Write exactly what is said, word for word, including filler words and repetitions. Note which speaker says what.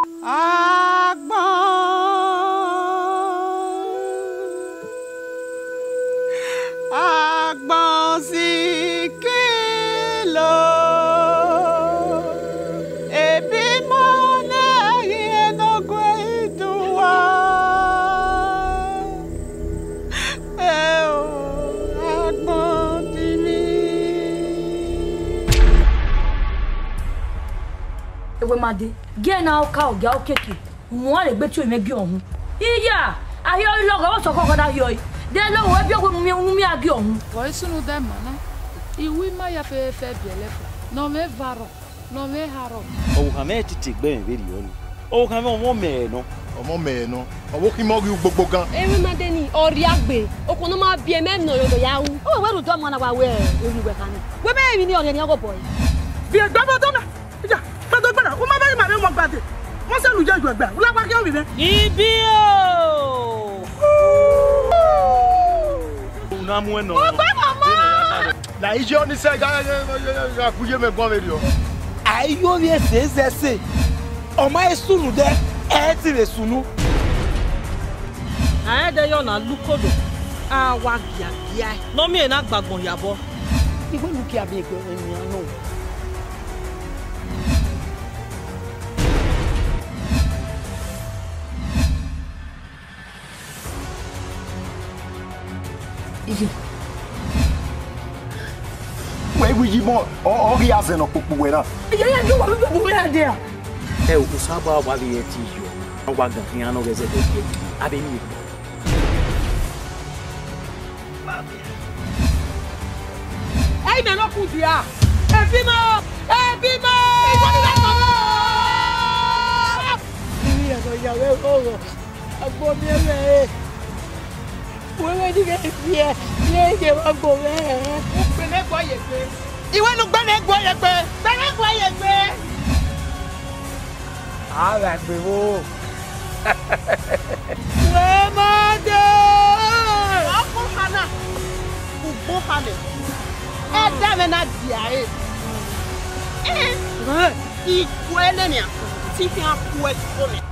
Speaker 1: Made, get now cow, gal kiki. One a bet you make you on. Yeah, I hear you log also crocodile yoy. Then no web your me a gion.
Speaker 2: Voice no them, man. You will my affair fair be left. No me varo, no me haro.
Speaker 3: Oh, I met to take Ben video. Oh, come on, one man, no.
Speaker 4: Oh, one man, no. I walk him over you, Bogan.
Speaker 5: Every Madeni or Yagbe. Okonoma be a man no yaw. Oh, what do Dom on our way? We may be near the other boy.
Speaker 6: Be a double donor. O ma bari ma be mo gbade won se lu je ju egba la pa ke o bi be
Speaker 3: ibi o una mu eno
Speaker 5: o gba mama
Speaker 4: la ijo ni se ga ga kuje me gbon video
Speaker 3: ayo bi ese ese o ma esunu de e ti le sunu
Speaker 6: a de yo na lukodo a wa gia gia no mi e na gbagbon yabo igbe lu ki abi egbe eniyan no
Speaker 4: Where will you more? Or he has an oppuena.
Speaker 6: Yeah, you want to go there.
Speaker 3: É o Saba Walieti. O Wagafiano residente. Avenida.
Speaker 6: Ei, menor pudia. É Bima! É Bima! Ia no ya ve ogo. Agbo mi e. Wewe ni ke fie. Ye ke wa gbo me. O pe le gbo ye pe. Iwe nu gbe le gbo ye pe. Gbe le gbo ye pe. Ara gbe wo. Wemade! Ọkùn hana. Ugbo hana. E da me na dia e. Eh. Ikwe le ni akun. Ti fi akun e ko ni.